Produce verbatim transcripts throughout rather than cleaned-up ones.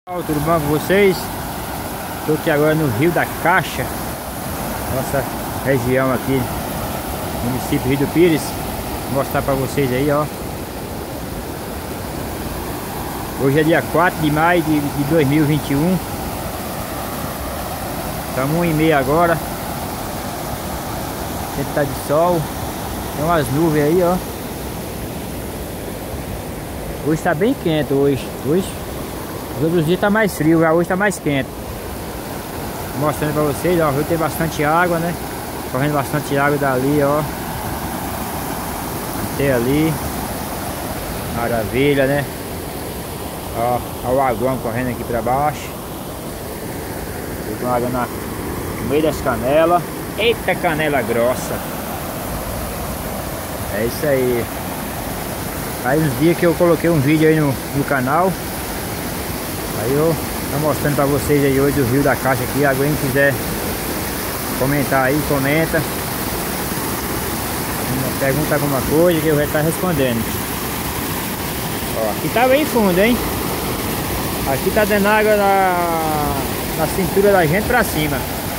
Olá, tudo bom com vocês? Estou aqui agora no Rio da Caixa, nossa região aqui, município Rio do Pires. Vou mostrar para vocês aí, ó. Hoje é dia quatro de maio de, de dois mil e vinte e um. Estamos um e meia agora. O tempo tá de sol. Tem umas nuvens aí, ó. Hoje está bem quente hoje. Hoje os outros dias tá mais frio, já hoje tá mais quente. Mostrando pra vocês, ó, o rio tem bastante água, né? Correndo bastante água dali, ó. Até ali. Maravilha, né? Ó, ó o aguão correndo aqui pra baixo. Tem com água na, no meio das canelas. Eita, canela grossa. É isso aí. Faz uns dias que eu coloquei um vídeo aí no, no canal. Aí eu tô mostrando pra vocês aí hoje o Rio da Caixa aqui. Alguém quiser comentar aí, comenta. Pergunta alguma coisa que eu vou estar respondendo. Ó, aqui tá bem fundo, hein? Aqui tá dando água na, na cintura da gente pra cima.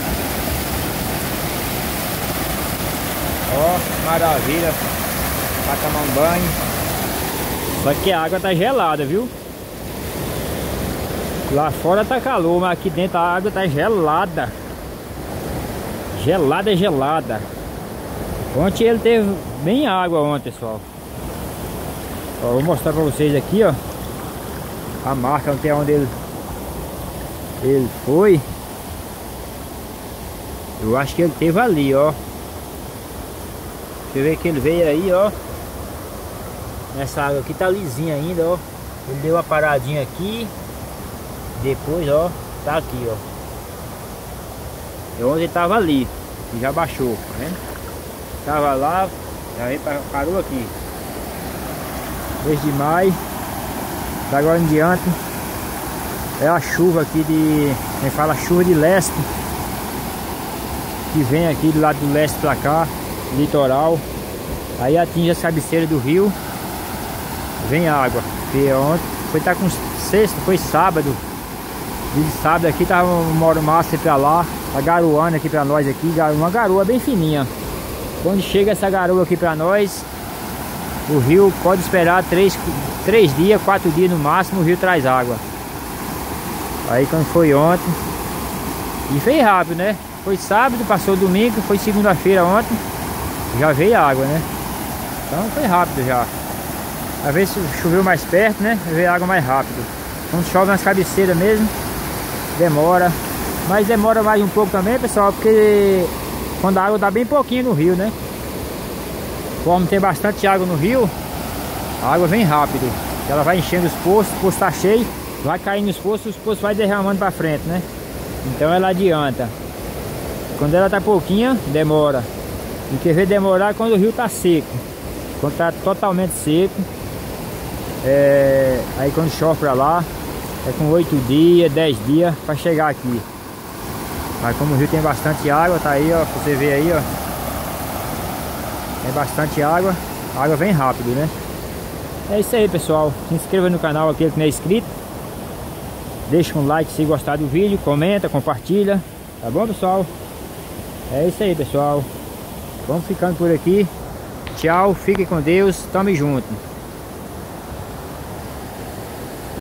Ó, maravilha. Pra tomar um banho. Só que a água tá gelada, viu? Lá fora tá calor, mas aqui dentro a água tá gelada. Gelada, gelada. Ontem ele teve bem água ontem, pessoal. Ó, vou mostrar pra vocês aqui, ó. A marca até onde ele Ele foi. Eu acho que ele teve ali, ó. Deixa eu ver que ele veio aí, ó. Nessa água aqui tá lisinha ainda, ó. Ele deu uma paradinha aqui. Depois, ó, tá aqui, ó. E onde ele tava ali. E já baixou, tá vendo? Tava lá, já veio, parou aqui. Mês de maio. Da agora em diante. É a chuva aqui de... Quem fala chuva de leste. Que vem aqui do lado do leste pra cá. Litoral. Aí atinge as cabeceiras do rio. Vem água. E ontem foi estar com sexta, foi sábado. De sábado aqui tava uma massa pra lá. Tá garoando aqui pra nós aqui. Uma garoa bem fininha. Quando chega essa garoa aqui pra nós, o rio pode esperar três, três dias, quatro dias no máximo. O rio traz água. Aí quando foi ontem, e fez rápido, né? Foi sábado, passou domingo, foi segunda-feira ontem. Já veio água, né? Então foi rápido já. Às vezes choveu mais perto, né? Veio água mais rápido. Quando chove nas cabeceiras mesmo, demora. Mas demora mais um pouco também, pessoal, porque quando a água dá bem pouquinho no rio, né? Como tem bastante água no rio, a água vem rápido. Ela vai enchendo os poços, o poço tá cheio, vai caindo nos poços, os poços vai derramando pra frente, né? Então ela adianta. Quando ela tá pouquinha, demora. E quer ver demorar quando o rio tá seco. Quando tá totalmente seco, é... aí quando chove pra lá, é com oito dias, dez dias para chegar aqui. Mas como o rio tem bastante água, tá aí, ó, pra você ver aí, ó. Tem bastante água, a água vem rápido, né? É isso aí, pessoal. Se inscreva no canal, aquele que não é inscrito. Deixa um like se gostar do vídeo, comenta, compartilha. Tá bom, pessoal? É isso aí, pessoal. Vamos ficando por aqui. Tchau, fiquem com Deus, tamo junto.